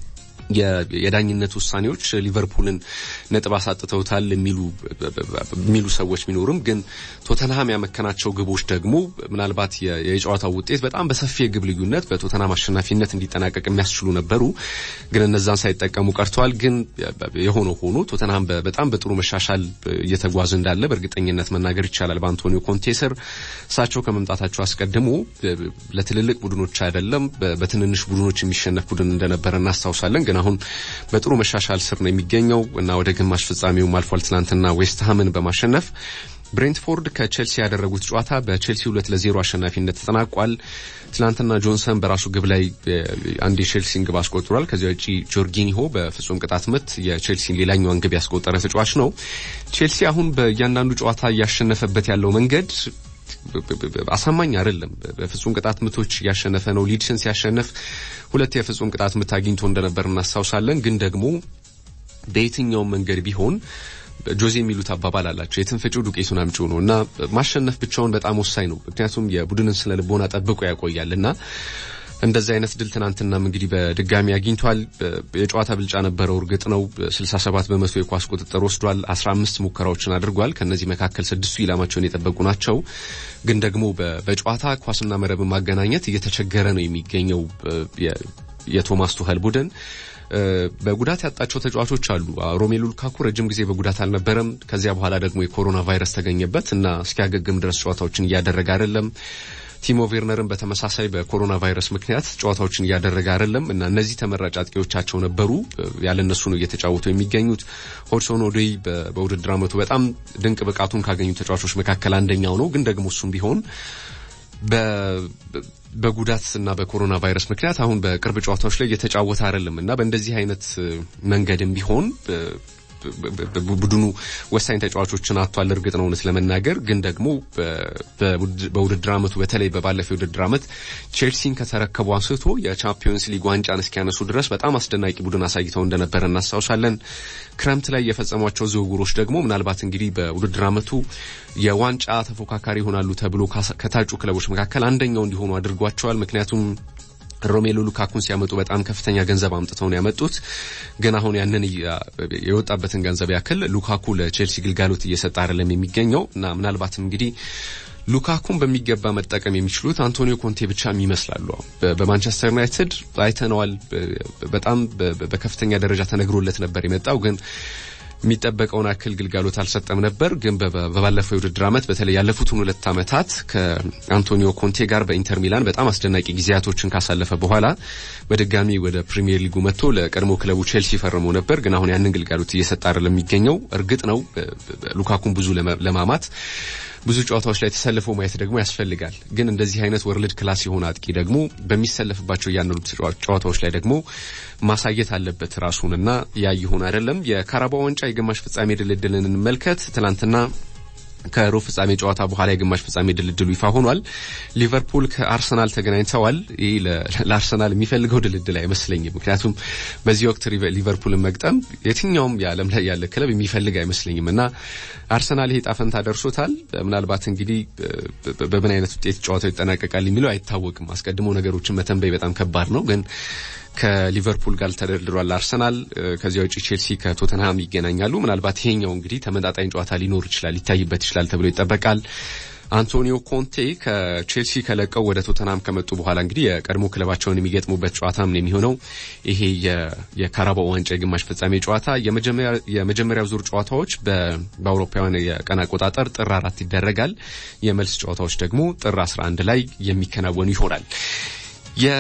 የዳኝነት ውሳኔዎች ሊቨርፑልን ነጥብ አሳጥተውታል የሚሉ የሚሉ ሰዎች ቢኖርም ግን ቶተንሃም ያመከናቸው ግቦች ደግሞ ምናልባት የጨዋታው ውጤት በጣም በሰፊ የግብ ልዩነት በቶተንሃም አሸናፊነት እንዲጠናቀቅ የሚያስችሉ ነበሩ። ግን እነዛን ሳይጠቀሙ ቀርተዋል። ግን የሆነው ሆኖ ቶተንሃም በጣም በጥሩ መሻሻል እየተጓዘ እንዳለ በእርግጠኝነት መናገር ይቻላል። በአንቶኒዮ ኮንቴ ስር እሳቸው ከመምጣታቸው አስቀድሞ ለትልልቅ ቡድኖች አይደለም በትንንሽ ቡድኖች የሚሸነፍ ቡድን እንደነበረ እናስታውሳለን። ግን አሁን በጥሩ መሻሻል ስር ነው የሚገኘው እና ወደ ግማሽ ፍጻሜው አልፏል። ትናንትና ዌስትሃምን በማሸነፍ ብሬንትፎርድ ከቼልሲ ያደረጉት ጨዋታ በቼልሲ ሁለት ለዜሮ አሸናፊነት ተጠናቋል። ትናንትና ጆንሰን በራሱ ግብ ላይ አንድ የቼልሲን ግብ አስቆጥሯል። ከዚያ ውጪ ጆርጊኒሆ በፍጹም ቅጣት ምት የቼልሲን ሌላኛውን ግብ ያስቆጠረ ተጫዋች ነው። ቼልሲ አሁን በእያንዳንዱ ጨዋታ እያሸነፈበት ያለው መንገድ አሳማኝ አይደለም። በፍጹም ቅጣት ምቶች ያሸነፈ ነው። ሊድስን ሲያሸነፍ ሁለት የፍጹም ቅጣት ምት አግኝቶ እንደነበር እናስታውሳለን። ግን ደግሞ በየትኛው መንገድ ቢሆን ጆዜ የሚሉት አባባል አላቸው የትን ፍጪው ዱቄቱን አምጪው ነውና ማሸነፍ ብቻውን በጣም ወሳኝ ነው። ምክንያቱም የቡድንን ስነ ልቦና ጠብቆ ያቆያልና እንደዚህ አይነት ድል ትናንትናም እንግዲህ በድጋሚ አግኝቷል። የጨዋታ ብልጫ ነበረው እርግጥ ነው። ስልሳ ሰባት በመቶ የኳስ ቁጥጥር ወስዷል። አስራ አምስት ሙከራዎችን አድርጓል። ከነዚህ መካከል ስድስቱ ኢላማቸውን የጠበቁ ናቸው። ግን ደግሞ በጨዋታ ኳስና መረብ ማገናኘት እየተቸገረ ነው የሚገኘው የቶማስ ቱኸል ቡድን። በጉዳት ያጣቸው ተጫዋቾች አሉ። ሮሜሉ ሉካኩ ረጅም ጊዜ በጉዳት አልነበረም። ከዚያ በኋላ ደግሞ የኮሮና ቫይረስ ተገኘበት እና እስኪያገግም ድረስ ጨዋታዎችን እያደረገ አይደለም። ቲሞ ቬርነርን በተመሳሳይ በኮሮና ቫይረስ ምክንያት ጨዋታዎችን እያደረገ አይደለም እና እነዚህ ተመራጭ አጥቂዎቻቸው ነበሩ። ያለነሱ ነው እየተጫወቱ የሚገኙት። ሆድሶን ኦዶይ በውድድር ዓመቱ በጣም ድንቅ ብቃቱን ካገኙ ተጫዋቾች መካከል አንደኛው ነው። ግን ደግሞ እሱም ቢሆን በጉዳትና በኮሮና ቫይረስ ምክንያት አሁን በቅርብ ጨዋታዎች ላይ እየተጫወተ አይደለም እና በእንደዚህ አይነት መንገድም ቢሆን ቡድኑ ወሳኝ ተጫዋቾችን አጥቷል። እርግጥ ነው እውነት ለመናገር ግን ደግሞ በውድድር ዓመቱ በተለይ በባለፈው ውድድር ዓመት ቼልሲን ከተረከቡ አንስቶ የቻምፒየንስ ሊግ ዋንጫን እስኪያነሱ ድረስ በጣም አስደናቂ ቡድን አሳይተው እንደነበር እናስታውሳለን። ክረምት ላይ የፈጸሟቸው ዝውውሮች ደግሞ ምናልባት እንግዲህ በውድድር ዓመቱ የዋንጫ ተፎካካሪ ይሆናሉ ተብሎ ከታጩ ክለቦች መካከል አንደኛው እንዲሆኑ አድርጓቸዋል። ምክንያቱም ሮሜሉ ሉካኩን ሲያመጡ በጣም ከፍተኛ ገንዘብ አምጥተው ነው ያመጡት። ግን አሁን ያንን የወጣበትን ገንዘብ ያክል ሉካኩ ለቼልሲ ግልጋሎት እየሰጠ አይደለም የሚገኘው እና ምናልባትም እንግዲህ ሉካኩን በሚገባ መጠቀም የሚችሉት አንቶኒዮ ኮንቴ ብቻ ይመስላሉ። በማንቸስተር ዩናይትድ አይተነዋል። በጣም በከፍተኛ ደረጃ ተነግሮለት ነበር የመጣው ግን የሚጠበቀውን አክል ግልጋሎት አልሰጠም ነበር። ግን በባለፈው ውድድር ዓመት በተለይ ያለፉትን ሁለት ዓመታት ከአንቶኒዮ ኮንቴ ጋር በኢንተር ሚላን በጣም አስደናቂ ጊዜያቶችን ካሳለፈ በኋላ በድጋሚ ወደ ፕሪሚየር ሊጉ መጥቶ ለቀድሞ ክለቡ ቼልሲ ፈርሞ ነበር። ግን አሁን ያንን ግልጋሎት እየሰጠ አይደለም የሚገኘው። እርግጥ ነው ሉካኩን ብዙ ለማማት ብዙ ጨዋታዎች ላይ ተሰልፎ ማየት ደግሞ ያስፈልጋል። ግን እንደዚህ አይነት ወርልድ ክላስ የሆነ አጥቂ ደግሞ በሚሰለፍባቸው ያንኑት ጨዋታዎች ላይ ደግሞ ማሳየት አለበት ራሱንና ያ ይሆን አይደለም። የካራባኦ ዋንጫ የግማሽ ፍጻሜ ድልድልን እንመልከት። ትናንትና ከሩብ ፍጻሜ ጨዋታ በኋላ የግማሽ ፍጻሜ ድልድሉ ይፋ ሆኗል። ሊቨርፑል ከአርሰናል ተገናኝተዋል። ይሄ ለአርሰናል የሚፈልገው ድልድል አይመስለኝም። ምክንያቱም በዚህ ወቅት ሊቨርፑልን መግጠም የትኛውም የዓለም ላይ ያለ ክለብ የሚፈልግ አይመስለኝምና አርሰናል ይሄ ጣፈንታ ደርሶታል። ምናልባት እንግዲህ በምን አይነት ውጤት ጨዋታው ይጠናቀቃል የሚለው አይታወቅም። አስቀድሞ ነገሮችን መተንበይ በጣም ከባድ ነው። ግን ከሊቨርፑል ጋር ተደርድሯል አርሰናል። ከዚያ ውጪ ቼልሲ ከቶተንሃም ይገናኛሉ። ምናልባት ይሄኛው እንግዲህ ተመጣጣኝ ጨዋታ ሊኖር ይችላል ሊታይበት ይችላል ተብሎ ይጠበቃል። አንቶኒዮ ኮንቴ ከቼልሲ ከለቀው ወደ ቶተንሃም ከመጡ በኋላ እንግዲህ የቀድሞ ክለባቸውን የሚገጥሙበት ጨዋታ ምን የሚሆነው ይሄ የካራባኦ ዋንጫ የግማሽ ፍጻሜ ጨዋታ የመጀመሪያው ዙር ጨዋታዎች በአውሮፓውያን የቀን አቆጣጠር ጥር አራት ይደረጋል። የመልስ ጨዋታዎች ደግሞ ጥር አስራ አንድ ላይ የሚከናወኑ ይሆናል። የ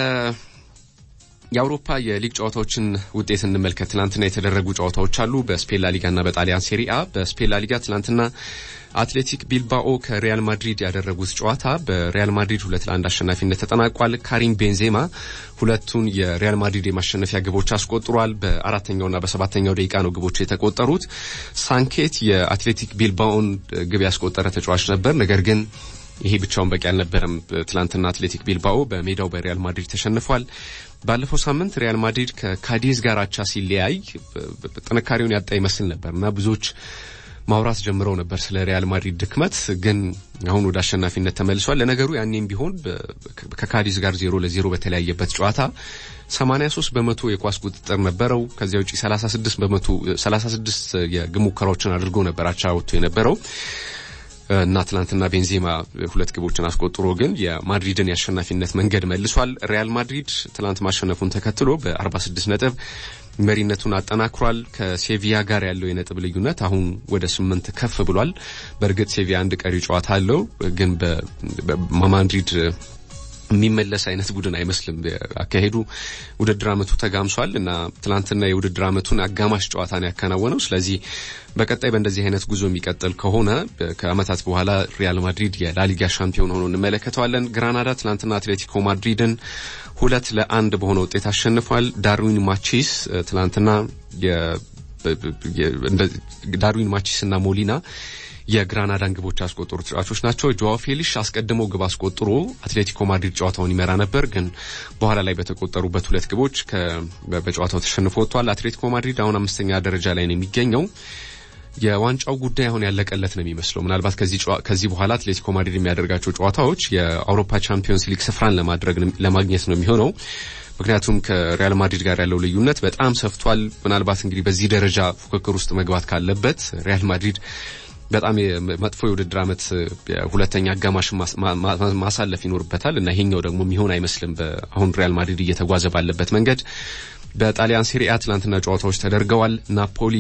የአውሮፓ የሊግ ጨዋታዎችን ውጤት እንመልከት። ትናንትና የተደረጉ ጨዋታዎች አሉ በስፔን ላሊጋና በጣሊያን ሴሪአ። በስፔን ላሊጋ ትናንትና አትሌቲክ ቢልባኦ ከሪያል ማድሪድ ያደረጉት ጨዋታ በሪያል ማድሪድ ሁለት ለአንድ አሸናፊነት ተጠናቋል። ካሪም ቤንዜማ ሁለቱን የሪያል ማድሪድ የማሸነፊያ ግቦች አስቆጥሯል። በአራተኛውና በሰባተኛው ደቂቃ ነው ግቦቹ የተቆጠሩት። ሳንኬት የአትሌቲክ ቢልባኦን ግብ ያስቆጠረ ተጫዋች ነበር። ነገር ግን ይሄ ብቻውን በቂ አልነበረም። ትላንትና አትሌቲክ ቢልባኦ በሜዳው በሪያል ማድሪድ ተሸንፏል። ባለፈው ሳምንት ሪያል ማድሪድ ከካዲዝ ጋር አቻ ሲለያይ ጥንካሬውን ያጣ ይመስል ነበርና ብዙዎች ማውራት ጀምረው ነበር ስለ ሪያል ማድሪድ ድክመት። ግን አሁን ወደ አሸናፊነት ተመልሷል። ለነገሩ ያኔም ቢሆን ከካዲዝ ጋር ዜሮ ለዜሮ በተለያየበት ጨዋታ ሰማንያ ሶስት በመቶ የኳስ ቁጥጥር ነበረው። ከዚያ ውጪ ሰላሳ ስድስት በመቶ ሰላሳ ስድስት የግብ ሙከራዎችን አድርጎ ነበር አቻ ወጥቶ የነበረው እና ትላንትና ቤንዜማ ሁለት ግቦችን አስቆጥሮ ግን የማድሪድን ያሸናፊነት መንገድ መልሷል። ሪያል ማድሪድ ትላንት ማሸነፉን ተከትሎ በ46 ነጥብ መሪነቱን አጠናክሯል። ከሴቪያ ጋር ያለው የነጥብ ልዩነት አሁን ወደ ስምንት ከፍ ብሏል። በእርግጥ ሴቪያ አንድ ቀሪ ጨዋታ አለው፣ ግን በማድሪድ የሚመለስ አይነት ቡድን አይመስልም። አካሄዱ ውድድር አመቱ ተጋምሷል እና ትላንትና የውድድር አመቱን አጋማሽ ጨዋታን ያከናወነው። ስለዚህ በቀጣይ በእንደዚህ አይነት ጉዞ የሚቀጥል ከሆነ ከአመታት በኋላ ሪያል ማድሪድ የላሊጋ ሻምፒዮን ሆኖ እንመለከተዋለን። ግራናዳ ትላንትና አትሌቲኮ ማድሪድን ሁለት ለአንድ በሆነ ውጤት አሸንፏል። ዳርዊን ማቺስ ትላንትና ዳርዊን ማቺስ እና ሞሊና የግራናዳን ግቦች ያስቆጠሩ ተጫዋቾች ናቸው። ጆአው ፌሊክስ አስቀድሞ ግብ አስቆጥሮ አትሌቲኮ ማድሪድ ጨዋታውን ይመራ ነበር፣ ግን በኋላ ላይ በተቆጠሩበት ሁለት ግቦች በጨዋታው ተሸንፎ ወጥቷል። አትሌቲኮ ማድሪድ አሁን አምስተኛ ደረጃ ላይ ነው የሚገኘው። የዋንጫው ጉዳይ አሁን ያለቀለት ነው የሚመስለው። ምናልባት ከዚህ ከዚህ በኋላ አትሌቲኮ ማድሪድ የሚያደርጋቸው ጨዋታዎች የአውሮፓ ቻምፒዮንስ ሊግ ስፍራን ለማድረግ ለማግኘት ነው የሚሆነው። ምክንያቱም ከሪያል ማድሪድ ጋር ያለው ልዩነት በጣም ሰፍቷል። ምናልባት እንግዲህ በዚህ ደረጃ ፉክክር ውስጥ መግባት ካለበት ሪያል ማድሪድ በጣም መጥፎ የውድድር አመት ሁለተኛ አጋማሽ ማሳለፍ ይኖርበታል እና ይሄኛው ደግሞ የሚሆን አይመስልም። አሁን ሪያል ማድሪድ እየተጓዘ ባለበት መንገድ በጣሊያን ሴሪአ ትላንትና ጨዋታዎች ተደርገዋል። ናፖሊ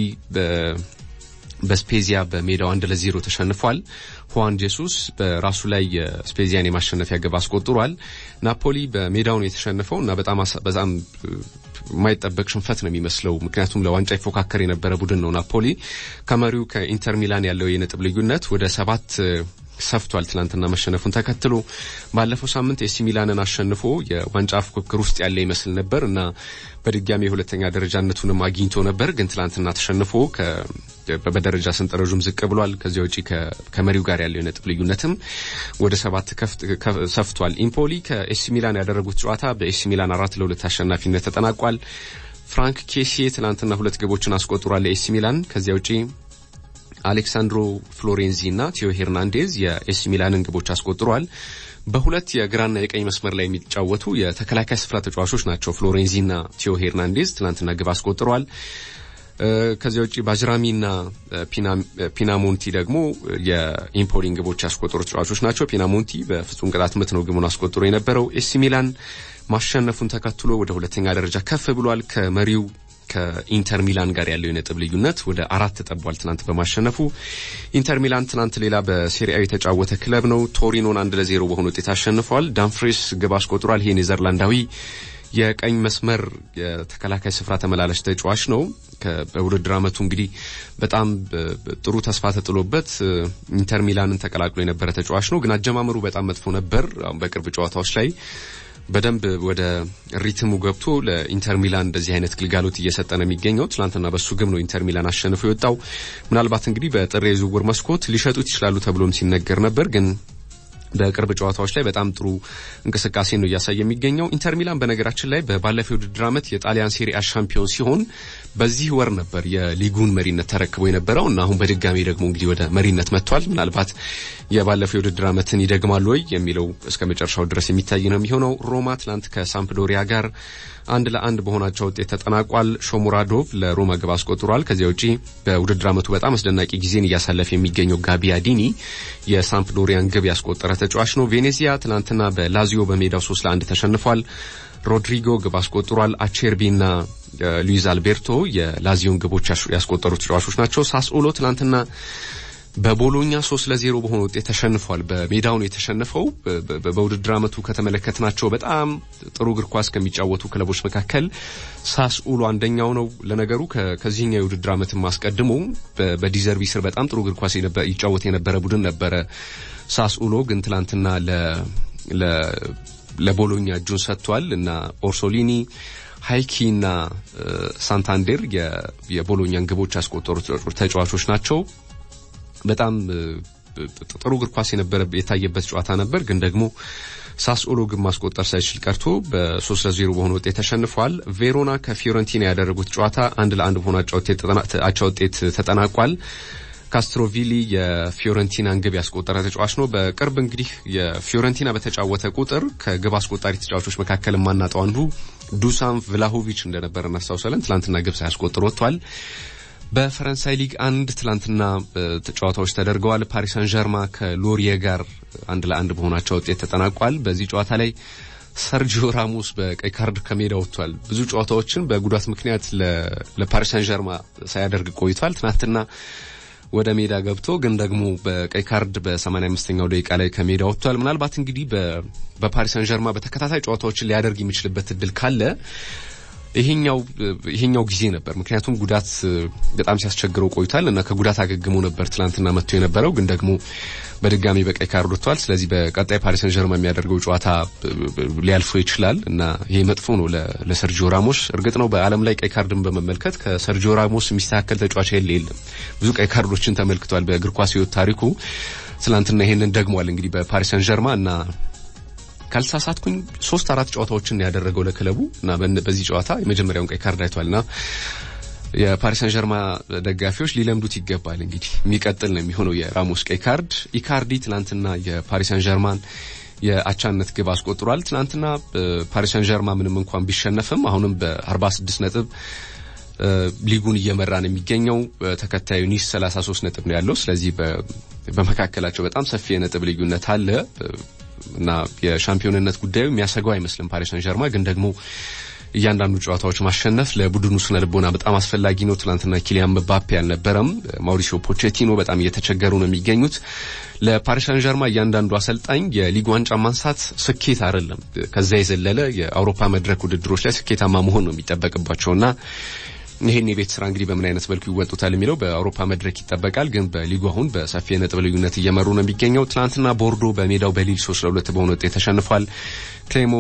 በስፔዚያ በሜዳው አንድ ለዜሮ ተሸንፏል። ሁዋን ጄሱስ በራሱ ላይ የስፔዚያን የማሸነፊያ ግብ አስቆጥሯል። ናፖሊ በሜዳው ነው የተሸነፈው እና በጣም በጣም የማይጠበቅ ሽንፈት ነው የሚመስለው። ምክንያቱም ለዋንጫ ይፎካከር የነበረ ቡድን ነው ናፖሊ። ከመሪው ከኢንተር ሚላን ያለው የነጥብ ልዩነት ወደ ሰባት ሰፍቷል። ትላንትና መሸነፉን ተከትሎ ባለፈው ሳምንት ኤሲ ሚላንን አሸንፎ የዋንጫ ፉክክር ውስጥ ያለ ይመስል ነበር እና በድጋሚ የሁለተኛ ደረጃነቱንም አግኝቶ ነበር። ግን ትላንትና ተሸንፎ በደረጃ ሰንጠረዡም ዝቅ ብሏል። ከዚያ ውጪ ከመሪው ጋር ያለው የነጥብ ልዩነትም ወደ ሰባት ሰፍቷል። ኢምፖሊ ከኤሲ ሚላን ያደረጉት ጨዋታ በኤሲ ሚላን አራት ለሁለት አሸናፊነት ተጠናቋል። ፍራንክ ኬሲ ትላንትና ሁለት ግቦችን አስቆጥሯል ለኤሲ ሚላን። ከዚያ ውጪ አሌክሳንድሮ ፍሎሬንዚ እና ቲዮ ሄርናንዴዝ የኤሲ ሚላንን ግቦች አስቆጥሯል። በሁለት የግራና የቀኝ መስመር ላይ የሚጫወቱ የተከላካይ ስፍራ ተጫዋቾች ናቸው ፍሎሬንዚ እና ቲዮ ሄርናንዴዝ ትላንትና ግብ አስቆጥሯል። ከዚያ ውጪ ባጅራሚና ፒናሞንቲ ደግሞ የኢምፖሊን ግቦች ያስቆጠሩ ተጫዋቾች ናቸው። ፒናሞንቲ በፍጹም ቅጣት ምት ነው ግቡን አስቆጥሮ የነበረው። ኤሲ ሚላን ማሸነፉን ተከትሎ ወደ ሁለተኛ ደረጃ ከፍ ብሏል። ከመሪው ከኢንተር ሚላን ጋር ያለው የነጥብ ልዩነት ወደ አራት ተጠቧል ትናንት በማሸነፉ። ኢንተር ሚላን ትናንት ሌላ በሴሪአው የተጫወተ ክለብ ነው። ቶሪኖን አንድ ለዜሮ በሆነ ውጤት አሸንፏል። ዳምፍሬስ ግብ አስቆጥሯል። ይሄ ኔዘርላንዳዊ የቀኝ መስመር የተከላካይ ስፍራ ተመላላሽ ተጫዋች ነው። በውድድር አመቱ እንግዲህ በጣም ጥሩ ተስፋ ተጥሎበት ኢንተር ሚላንን ተቀላቅሎ የነበረ ተጫዋች ነው። ግን አጀማመሩ በጣም መጥፎ ነበር። በቅርብ ጨዋታዎች ላይ በደንብ ወደ ሪትሙ ገብቶ ለኢንተር ሚላን እንደዚህ አይነት ግልጋሎት እየሰጠ ነው የሚገኘው። ትላንትና በሱ ግብ ነው ኢንተር ሚላን አሸንፎ የወጣው። ምናልባት እንግዲህ በጥር የዝውውር መስኮት ሊሸጡት ይችላሉ ተብሎም ሲነገር ነበር። ግን በቅርብ ጨዋታዎች ላይ በጣም ጥሩ እንቅስቃሴ ነው እያሳየ የሚገኘው። ኢንተር ሚላን በነገራችን ላይ በባለፈው ውድድር አመት የጣሊያን ሴሪአ ሻምፒዮን ሲሆን በዚህ ወር ነበር የሊጉን መሪነት ተረክቦ የነበረው እና አሁን በድጋሚ ደግሞ እንግዲህ ወደ መሪነት መጥቷል። ምናልባት የባለፈው ውድድር አመትን ይደግማሉ ወይ የሚለው እስከ መጨረሻው ድረስ የሚታይ ነው የሚሆነው። ሮማ ትላንት ከሳምፕዶሪያ ጋር አንድ ለአንድ በሆናቸው ውጤት ተጠናቋል። ሾሙራዶቭ ለሮማ ግብ አስቆጥሯል። ከዚያ ውጪ በውድድር አመቱ በጣም አስደናቂ ጊዜን እያሳለፈ የሚገኘው ጋቢያዲኒ የሳምፕዶሪያን ግብ ያስቆጠረ ተጫዋች ነው። ቬኔዚያ ትላንትና በላዚዮ በሜዳው ሶስት ለአንድ ተሸንፏል። ሮድሪጎ ግብ አስቆጥሯል። አቼርቢና ሉዊዝ አልቤርቶ የላዚዮን ግቦች ያስቆጠሩ ተጫዋቾች ናቸው። ሳስኦሎ ትላንትና በቦሎኛ ሶስት ለዜሮ በሆነ ውጤት ተሸንፏል። በሜዳው ነው የተሸነፈው። በውድድር አመቱ ከተመለከትናቸው በጣም ጥሩ እግር ኳስ ከሚጫወቱ ክለቦች መካከል ሳስኡሎ አንደኛው ነው። ለነገሩ ከዚህኛው የውድድር አመት ማስቀድሞ በዲዘርቢ ስር በጣም ጥሩ እግር ኳስ ይጫወት የነበረ ቡድን ነበረ ሳስኡሎ። ግን ትላንትና ለ ለ ለቦሎኛ እጁን ሰጥቷል እና ኦርሶሊኒ ሃይኪና ሳንታንዴር የቦሎኛን ግቦች ያስቆጠሩ ተጫዋቾች ናቸው። በጣም ጥሩ እግር ኳስ የነበረ የታየበት ጨዋታ ነበር ግን ደግሞ ሳስኦሎ ግን ማስቆጠር ሳይችል ቀርቶ በ3 ለዜሮ በሆነ ውጤት ተሸንፏል ቬሮና ከፊዮረንቲና ያደረጉት ጨዋታ አንድ ለአንድ በሆነ አቻ ውጤት ተጠናቋል ካስትሮቪሊ የፊዮረንቲናን ግብ ያስቆጠረ ተጫዋች ነው በቅርብ እንግዲህ የፊዮረንቲና በተጫወተ ቁጥር ከግብ አስቆጣሪ ተጫዋቾች መካከል ማናጣው አንዱ ዱሳን ቭላሆቪች እንደነበር እናስታውሳለን ትላንትና ግብ ሳያስቆጥር ወጥቷል በፈረንሳይ ሊግ አንድ ትላንትና ተጫዋታዎች ተደርገዋል ፓሪስ ሳን ዠርማ ከሎሪየ ጋር አንድ ለአንድ በሆናቸው ውጤት ተጠናቋል በዚህ ጨዋታ ላይ ሰርጂዮ ራሞስ በቀይ ካርድ ከሜዳ ወጥቷል ብዙ ጨዋታዎችን በጉዳት ምክንያት ለፓሪስ ሳን ዠርማ ሳያደርግ ቆይቷል ትናንትና ወደ ሜዳ ገብቶ ግን ደግሞ በቀይ ካርድ በ85ኛው ደቂቃ ላይ ከሜዳ ወጥቷል ምናልባት እንግዲህ በፓሪስ ሳን ዠርማ በተከታታይ ጨዋታዎችን ሊያደርግ የሚችልበት እድል ካለ ይሄኛው ይሄኛው ጊዜ ነበር ምክንያቱም ጉዳት በጣም ሲያስቸግረው ቆይቷል እና ከጉዳት አገግሞ ነበር ትላንትና መጥቶ የነበረው ግን ደግሞ በድጋሚ በቀይ ካርድ ወጥቷል ስለዚህ በቀጣይ ፓሪስ ሳን ዠርማ የሚያደርገው ጨዋታ ሊያልፈው ይችላል እና ይሄ መጥፎ ነው ለሰርጂዮ ራሞስ እርግጥ ነው በአለም ላይ ቀይ ካርድን በመመልከት ከሰርጂዮ ራሞስ የሚስተካከል ተጫዋች የለም ብዙ ቀይ ካርዶችን ተመልክቷል በእግር ኳስ ህይወት ታሪኩ ትላንትና ይሄንን ደግሟል እንግዲህ በፓሪስ ሳን ዠርማ እና ካልሳሳትኩኝ ሶስት አራት ጨዋታዎችን ያደረገው ለክለቡ እና በዚህ ጨዋታ የመጀመሪያውን ቀይ ካርድ አይቷልና የፓሪስ ሳን ዠርማ ደጋፊዎች ሊለምዱት ይገባል እንግዲህ የሚቀጥል ነው የሚሆነው የራሞስ ቀይ ካርድ ኢካርዲ ትላንትና የፓሪስ ሳን ዠርማን የአቻነት ግብ አስቆጥሯል ትላንትና ፓሪስ ሳን ዠርማ ምንም እንኳን ቢሸነፍም አሁንም በ46 ነጥብ ሊጉን እየመራ ነው የሚገኘው ተከታዩ ኒስ ሰላሳ ሶስት ነጥብ ነው ያለው ስለዚህ በመካከላቸው በጣም ሰፊ የነጥብ ልዩነት አለ እና የሻምፒዮንነት ጉዳዩ የሚያሰጋው አይመስልም ፓሪስ ሳን ዠርማ ግን ደግሞ እያንዳንዱ ጨዋታዎች ማሸነፍ ለቡድኑ ስነ ልቦና በጣም አስፈላጊ ነው ትላንትና ኪሊያን ምባፔ ያልነበረም ማውሪሲዮ ፖቼቲኖ በጣም እየተቸገሩ ነው የሚገኙት ለፓሪስ ሳን ዠርማ እያንዳንዱ አሰልጣኝ የሊግ ዋንጫ ማንሳት ስኬት አይደለም ከዛ የዘለለ የአውሮፓ መድረክ ውድድሮች ላይ ስኬታማ መሆን ነው የሚጠበቅባቸውና ይሄን የቤት ስራ እንግዲህ በምን አይነት መልኩ ይወጡታል የሚለው በአውሮፓ መድረክ ይጠበቃል ግን በሊጉ አሁን በሰፊ የነጥብ ልዩነት እየመሩ ነው የሚገኘው ትላንትና ቦርዶ በሜዳው በሊል ሶስት ለሁለት በሆነ ውጤት ተሸንፏል ክሌሞ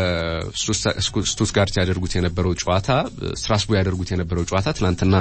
ከስቱትጋርት ያደርጉት የነበረው ጨዋታ ስትራስቡርግ ያደርጉት የነበረው ጨዋታ ትላንትና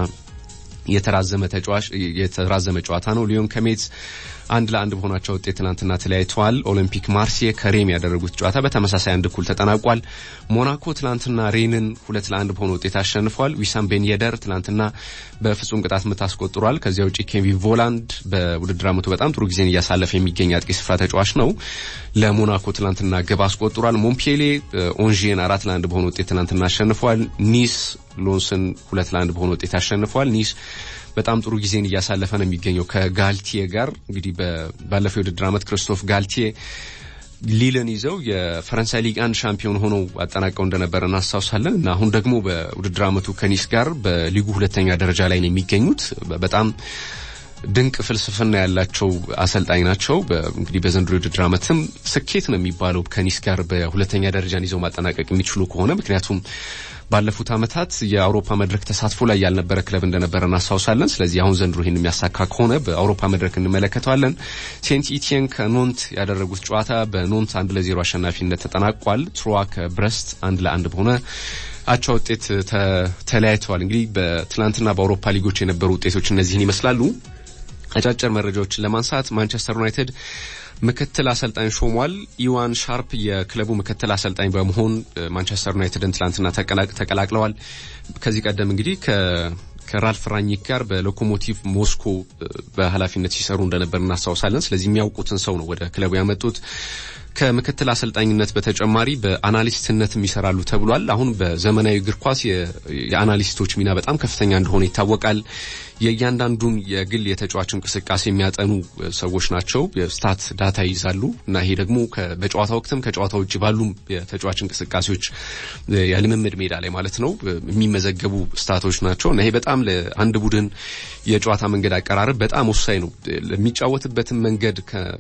የተራዘመ ተጫዋች የተራዘመ ጨዋታ ነው ሊዮን ከሜትስ አንድ ለአንድ በሆናቸው ውጤት ትናንትና ተለያይተዋል ኦሎምፒክ ማርሴይ ከሬም ያደረጉት ጨዋታ በተመሳሳይ አንድ እኩል ተጠናቋል ሞናኮ ትናንትና ሬንን ሁለት ለአንድ በሆነ ውጤት አሸንፏል ዊሳም ቤን የደር ትናንትና በፍጹም ቅጣት ምት አስቆጥሯል ከዚያው ጪ ኬቪን ቮላንድ በውድድር ዓመቱ በጣም ጥሩ ጊዜን እያሳለፈ የሚገኝ አጥቂ ስፍራ ተጫዋች ነው ለሞናኮ ትናንትና ግብ አስቆጥሯል ሞንፔሌ ኦንጂን አራት ለአንድ በሆነ ውጤት ትናንትና አሸንፏል ኒስ ሎንስን ሁለት ለአንድ በሆነ ውጤት አሸንፏል ኒስ በጣም ጥሩ ጊዜን እያሳለፈ ነው የሚገኘው ከጋልቲዬ ጋር እንግዲህ ባለፈው ውድድር ዓመት ክሪስቶፍ ጋልቲዬ ሊልን ይዘው የፈረንሳይ ሊግ አንድ ሻምፒዮን ሆነው አጠናቀው እንደነበር እናስታውሳለን እና አሁን ደግሞ በውድድር ዓመቱ ከኒስ ጋር በሊጉ ሁለተኛ ደረጃ ላይ ነው የሚገኙት በጣም ድንቅ ፍልስፍና ያላቸው አሰልጣኝ ናቸው እንግዲህ በዘንድሮ ውድድር ዓመትም ስኬት ነው የሚባለው ከኒስ ጋር በሁለተኛ ደረጃን ይዘው ማጠናቀቅ የሚችሉ ከሆነ ምክንያቱም ባለፉት አመታት የአውሮፓ መድረክ ተሳትፎ ላይ ያልነበረ ክለብ እንደነበረ እናስታውሳለን ስለዚህ አሁን ዘንድሮ ይሄን የሚያሳካ ከሆነ በአውሮፓ መድረክ እንመለከተዋለን ሴንት ኢቲየን ከኖንት ያደረጉት ጨዋታ በኖንት አንድ ለዜሮ አሸናፊነት ተጠናቋል ትሮዋ ከብረስት አንድ ለአንድ በሆነ አቻ ውጤት ተለያይተዋል እንግዲህ በትላንትና በአውሮፓ ሊጎች የነበሩ ውጤቶች እነዚህን ይመስላሉ አጫጭር መረጃዎችን ለማንሳት ማንቸስተር ዩናይትድ ምክትል አሰልጣኝ ሾሟል ኢዋን ሻርፕ የክለቡ ምክትል አሰልጣኝ በመሆን ማንቸስተር ዩናይትድን ትላንትና ተቀላቅለዋል ከዚህ ቀደም እንግዲህ ከ ከራልፍ ራኒክ ጋር በሎኮሞቲቭ ሞስኮ በኃላፊነት ሲሰሩ እንደነበር እናስታውሳለን ስለዚህ የሚያውቁትን ሰው ነው ወደ ክለቡ ያመጡት ከምክትል አሰልጣኝነት በተጨማሪ በአናሊስትነት የሚሰራሉ ተብሏል አሁን በዘመናዊ እግር ኳስ የአናሊስቶች ሚና በጣም ከፍተኛ እንደሆነ ይታወቃል የእያንዳንዱን የግል የተጫዋች እንቅስቃሴ የሚያጠኑ ሰዎች ናቸው የስታት ዳታ ይዛሉ እና ይሄ ደግሞ በጨዋታ ወቅትም ከጨዋታ ውጪ ባሉ የተጫዋች እንቅስቃሴዎች ያለመመድ ሜዳ ላይ ማለት ነው የሚመዘገቡ ስታቶች ናቸው እና ይሄ በጣም ለአንድ ቡድን የጨዋታ መንገድ አቀራረብ በጣም ወሳኝ ነው ለሚጫወትበትም መንገድ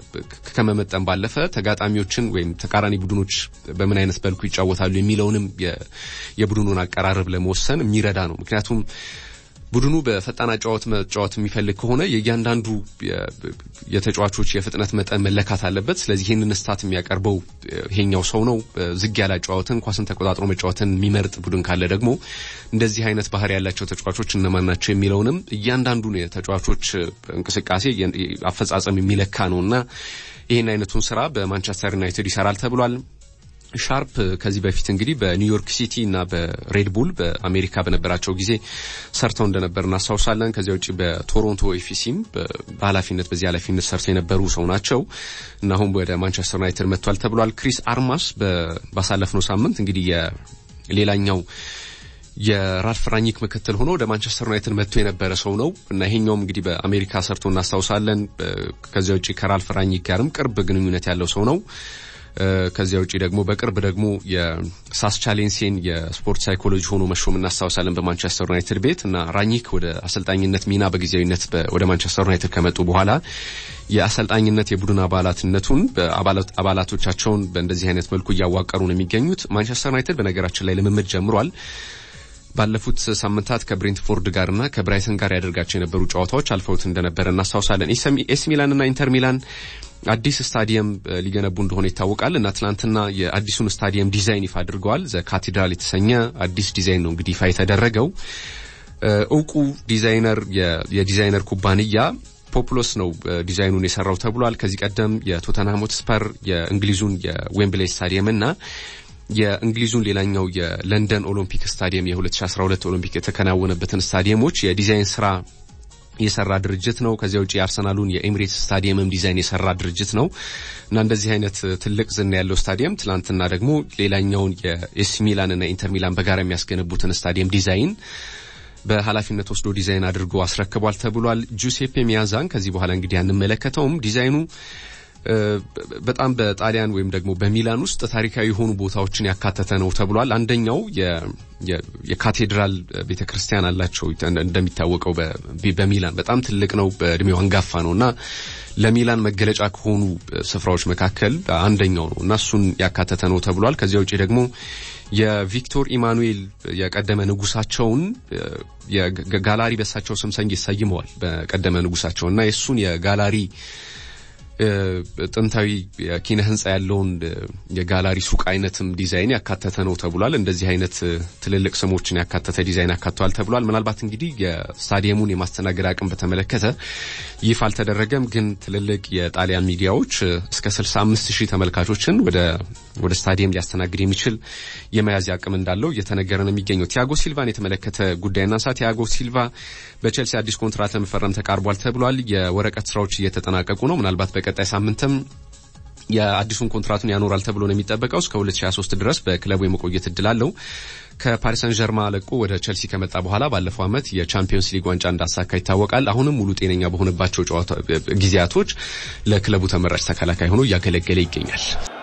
ከመመጠን ባለፈ ተጋጣሚዎችን ወይም ተቃራኒ ቡድኖች በምን አይነት መልኩ ይጫወታሉ የሚለውንም የቡድኑን አቀራረብ ለመወሰን የሚረዳ ነው ምክንያቱም ቡድኑ በፈጣን ጨዋታ መጫወት የሚፈልግ ከሆነ የእያንዳንዱ የተጫዋቾች የፍጥነት መጠን መለካት አለበት። ስለዚህ ይሄንን ስታት የሚያቀርበው ይሄኛው ሰው ነው። ዝግ ያለ ጨዋታን ኳስን ተቆጣጥሮ መጫወትን የሚመርጥ ቡድን ካለ ደግሞ እንደዚህ አይነት ባህሪ ያላቸው ተጫዋቾች እነማን ናቸው የሚለውንም እያንዳንዱን የተጫዋቾች እንቅስቃሴ አፈጻጸም የሚለካ ነውና ይሄን አይነቱን ስራ በማንቸስተር ዩናይትድ ይሰራል ተብሏል። ሻርፕ ከዚህ በፊት እንግዲህ በኒውዮርክ ሲቲ እና በሬድ ቡል በአሜሪካ በነበራቸው ጊዜ ሰርተው እንደነበር እናስታውሳለን። ከዚያ ውጪ በቶሮንቶ ኤፍሲም በኃላፊነት በዚህ ኃላፊነት ሰርተው የነበሩ ሰው ናቸው እና አሁን ወደ ማንቸስተር ዩናይትድ መጥቷል ተብሏል። ክሪስ አርማስ ባሳለፍነው ሳምንት እንግዲህ የሌላኛው የራልፍ ራኒክ ምክትል ሆኖ ወደ ማንቸስተር ዩናይትድ መጥቶ የነበረ ሰው ነው እና ይሄኛውም እንግዲህ በአሜሪካ ሰርቶ እናስታውሳለን። ከዚያ ውጪ ከራልፍ ራኒክ ጋርም ቅርብ ግንኙነት ያለው ሰው ነው። ከዚያ ውጪ ደግሞ በቅርብ ደግሞ የሳስ ቻሌንሲን የስፖርት ሳይኮሎጂ ሆኖ መሾም እናስታውሳለን በማንቸስተር ዩናይትድ ቤት እና ራኒክ ወደ አሰልጣኝነት ሚና በጊዜያዊነት ወደ ማንቸስተር ዩናይትድ ከመጡ በኋላ የአሰልጣኝነት የቡድን አባላትነቱን በአባላቶቻቸውን በእንደዚህ አይነት መልኩ እያዋቀሩ ነው የሚገኙት። ማንቸስተር ዩናይትድ በነገራችን ላይ ልምምድ ጀምሯል። ባለፉት ሳምንታት ከብሬንትፎርድ ጋርና ከብራይተን ጋር ያደርጋቸው የነበሩ ጨዋታዎች አልፈውት እንደነበር እናስታውሳለን። ኤሲ ሚላን እና ኢንተር ሚላን አዲስ ስታዲየም ሊገነቡ እንደሆነ ይታወቃል እና ትላንትና የአዲሱን ስታዲየም ዲዛይን ይፋ አድርገዋል። ዘ ካቴድራል የተሰኘ አዲስ ዲዛይን ነው እንግዲህ ይፋ የተደረገው። እውቁ ዲዛይነር የዲዛይነር ኩባንያ ፖፕሎስ ነው ዲዛይኑን የሰራው ተብሏል። ከዚህ ቀደም የቶተንሃም ሆትስፐር የእንግሊዙን የዌምብሌይ ስታዲየም እና የእንግሊዙን ሌላኛው የለንደን ኦሎምፒክ ስታዲየም የ2012 ኦሎምፒክ የተከናወነበትን ስታዲየሞች የዲዛይን ስራ የሰራ ድርጅት ነው። ከዚያ ውጪ የአርሰናሉን የኤሚሬትስ ስታዲየምም ዲዛይን የሰራ ድርጅት ነው እና እንደዚህ አይነት ትልቅ ዝና ያለው ስታዲየም ትላንትና ደግሞ ሌላኛውን የኤሲ ሚላን እና ኢንተር ሚላን በጋራ የሚያስገነቡትን ስታዲየም ዲዛይን በኃላፊነት ወስዶ ዲዛይን አድርጎ አስረክቧል ተብሏል። ጁሴፔ ሚያዛን ከዚህ በኋላ እንግዲህ አንመለከተውም። ዲዛይኑ በጣም በጣሊያን ወይም ደግሞ በሚላን ውስጥ ታሪካዊ የሆኑ ቦታዎችን ያካተተ ነው ተብሏል። አንደኛው የካቴድራል ቤተክርስቲያን አላቸው እንደሚታወቀው በሚላን በጣም ትልቅ ነው፣ በእድሜው አንጋፋ ነውና ለሚላን መገለጫ ከሆኑ ስፍራዎች መካከል አንደኛው ነው እና እሱን ያካተተ ነው ተብሏል። ከዚያ ውጪ ደግሞ የቪክቶር ኢማኑኤል የቀደመ ንጉሳቸውን የጋላሪ በሳቸው ስም ሰይመዋል በቀደመ ንጉሳቸውና የሱን የጋላሪ ጥንታዊ ኪነ ህንጻ ያለውን የጋላሪ ሱቅ አይነትም ዲዛይን ያካተተ ነው ተብሏል። እንደዚህ አይነት ትልልቅ ስሞችን ያካተተ ዲዛይን ያካተዋል ተብሏል። ምናልባት እንግዲህ የስታዲየሙን የማስተናገድ አቅም በተመለከተ ይፋ አልተደረገም፣ ግን ትልልቅ የጣሊያን ሚዲያዎች እስከ ስልሳ አምስት ሺህ ተመልካቾችን ወደ ወደ ስታዲየም ሊያስተናግድ የሚችል የመያዝ አቅም እንዳለው እየተነገረ ነው የሚገኘው። ቲያጎ ሲልቫን የተመለከተ ጉዳይና ሳ ቲያጎ ሲልቫ በቼልሲ አዲስ ኮንትራት ለመፈረም ተቃርቧል ተብሏል። የወረቀት ስራዎች እየተጠናቀቁ ነው። ምናልባት በቀጣይ ሳምንትም የአዲሱን ኮንትራቱን ያኖራል ተብሎ ነው የሚጠበቀው። እስከ ሁለት ሺህ ሃያ ሶስት ድረስ በክለቡ የመቆየት እድል አለው። ከፓሪስ ሰን ጀርማ ለቆ ወደ ቼልሲ ከመጣ በኋላ ባለፈው አመት የቻምፒየንስ ሊግ ዋንጫ እንዳሳካ ይታወቃል። አሁንም ሙሉ ጤነኛ በሆነባቸው ጨዋታ ጊዜያቶች ለክለቡ ተመራጭ ተከላካይ ሆኖ እያገለገለ ይገኛል።